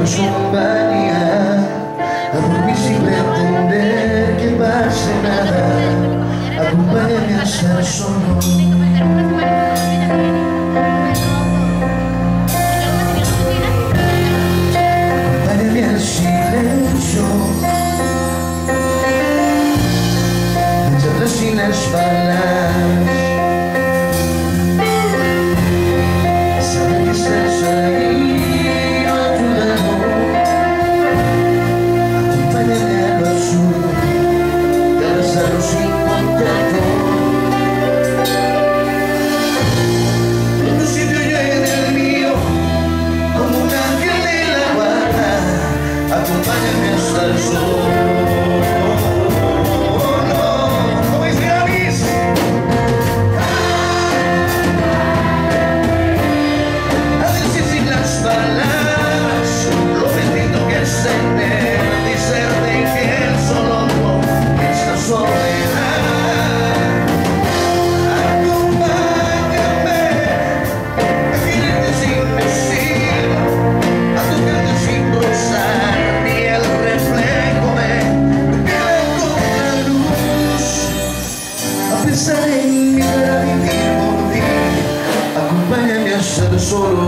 acompaña a dormir sin pretender que pase nada. Acompáñame a estar solo. Acompáñame al silencio, de charlas sin las balas. Saber que estás ahí. Acompáñame hasta el sol. ¿Cómo es, Gravis? A decir sin las palabras lo bendito que es tener, dicerte que él solo no está soledad. Acompáñame a quererte sin decir, a tocarte sin rozar. Pensar en mí para vivir por ti. Acompáñame a ser solo.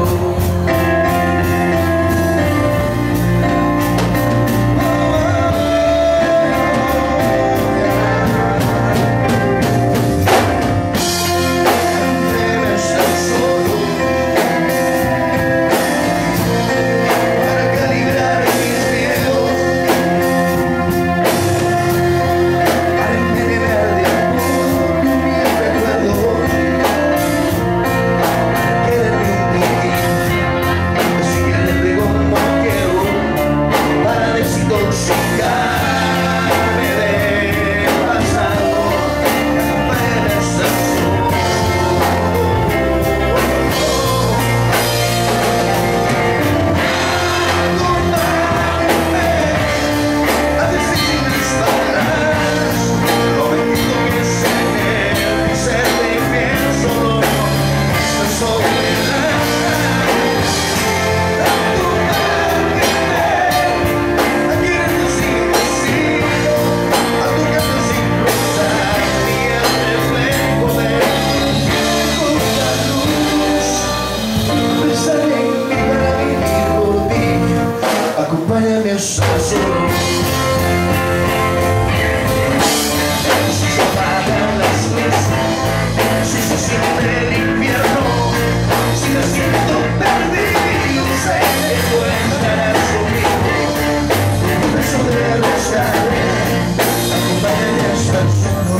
Acompáñame a estar solo. Si se apagan las luces, si se siente el infierno, si me siento perdido, sé que tú estarás conmigo. Un beso de rosaré, acompáñame a estar solo.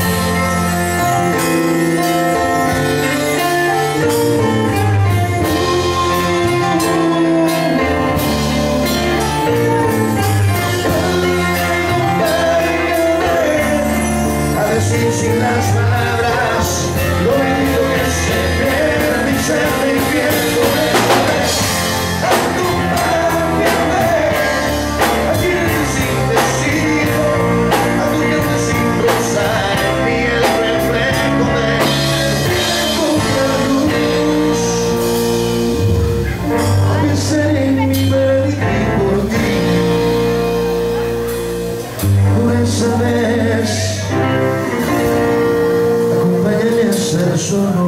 Sin las palabras, lo bendito que es tener, dicerte que esto es. Acompáñame a quererte sin decir, a tocarte sin rozar ni el reflejo de la luz. A pensar en mi vivir por ti, por esa vez. Ser solo.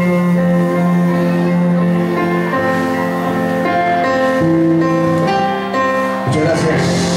Muchas gracias.